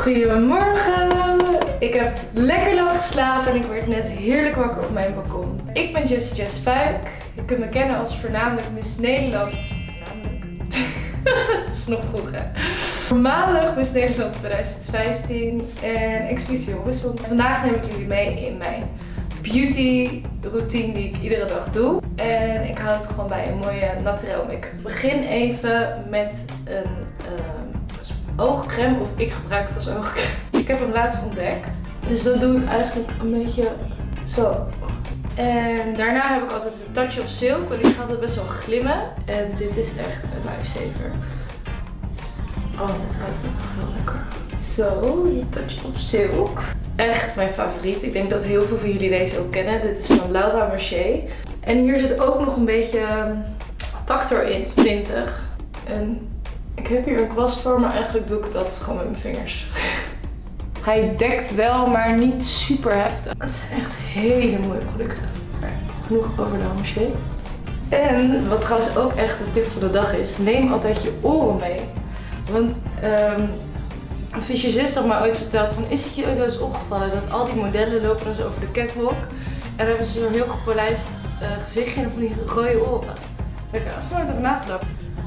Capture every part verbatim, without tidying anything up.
Goedemorgen! Ik heb lekker lang geslapen en ik werd net heerlijk wakker op mijn balkon. Ik ben Jessie Jess Fuik. Je kunt me kennen als voornamelijk Miss Nederland. Voornamelijk? Het is nog vroeg, hè? Voormalig Miss Nederland twintig vijftien en Expeditie Horizon. Vandaag neem ik jullie mee in mijn beauty routine die ik iedere dag doe. En ik hou het gewoon bij een mooie naturel make-up. Ik begin even met een uh, oogcreme, of ik gebruik het als oogcreme. Ik heb hem laatst ontdekt. Dus dat doe ik eigenlijk een beetje zo. En daarna heb ik altijd een touch of silk, want ik ga altijd best wel glimmen. En dit is echt een lifesaver. Oh, dat ruikt ook wel lekker. Zo, die touch of silk. Echt mijn favoriet. Ik denk dat heel veel van jullie deze ook kennen. Dit is van Laura Mercier. En hier zit ook nog een beetje factor in, twintig. En ik heb hier een kwast voor, maar eigenlijk doe ik het altijd gewoon met mijn vingers. Hij dekt wel, maar niet super heftig. Het zijn echt hele mooie producten. Maar genoeg over Laura Mercier. En wat trouwens ook echt de tip van de dag is, neem altijd je oren mee. Want um, een visagist had mij ooit verteld van, is het je ooit wel eens opgevallen dat al die modellen lopen dan zo over de catwalk en dan hebben ze zo'n heel gepolijst uh, gezichtje en van die rode oren. Daar heb ik echt nooit over nagedacht.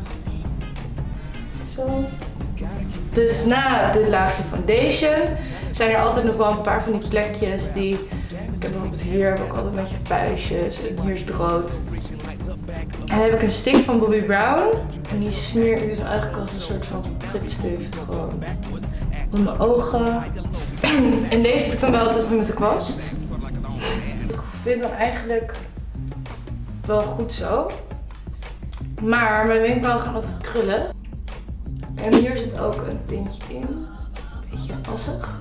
Zo. Dus na dit laagje foundation zijn er altijd nog wel een paar van die plekjes die, ik heb bijvoorbeeld hier heb ik altijd een beetje puistjes en hier is het rood. En dan heb ik een stick van Bobbi Brown en die smeer ik dus eigenlijk als een soort van pritstift gewoon onder mijn ogen. En deze doe ik dan wel altijd met de kwast. Ik vind dan eigenlijk wel goed zo. Maar mijn wenkbrauwen gaan altijd krullen. En hier zit ook een tintje in. Een beetje assig.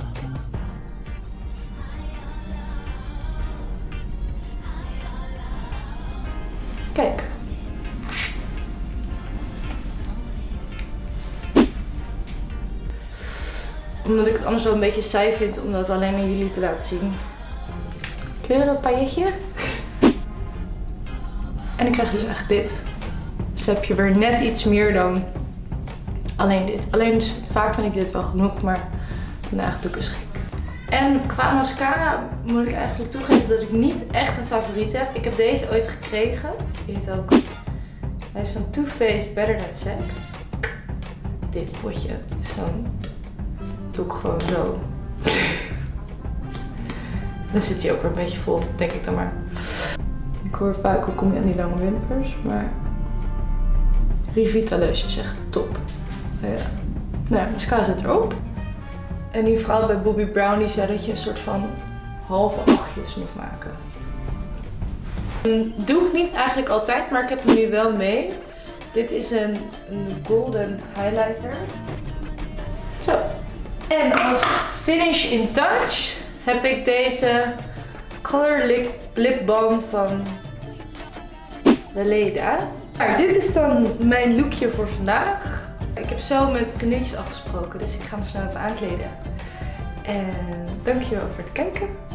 Kijk. Omdat ik het anders wel een beetje saai vind om dat alleen aan jullie te laten zien. Kleurenpailletje. En ik krijg dus echt dit. Dus heb je weer net iets meer dan alleen dit. Alleen dus vaak vind ik dit wel genoeg, maar vandaag doe ik eens gek. En qua mascara moet ik eigenlijk toegeven dat ik niet echt een favoriet heb. Ik heb deze ooit gekregen. Die heet ook. Hij is van Too Faced Better Than Sex. Dit potje. Zo'n. Doe ik gewoon zo. Dan zit hij ook weer een beetje vol, denk ik dan maar. Ik hoor vaak hoe kom je aan die lange wimpers, maar Revitaleuse is echt top. Ja. Nou ja, mascara zit erop. En die vrouw bij Bobbi Brown die zei dat je een soort van halve achtjes moet maken. Doe ik niet eigenlijk altijd, maar ik heb hem nu wel mee. Dit is een, een golden highlighter. Zo. En als finish in touch heb ik deze Color Lip, Lip Balm van Weleda. Nou, dit is dan mijn lookje voor vandaag. Ik heb zo met vriendinnetjes afgesproken, dus ik ga me snel even aankleden. En dankjewel voor het kijken.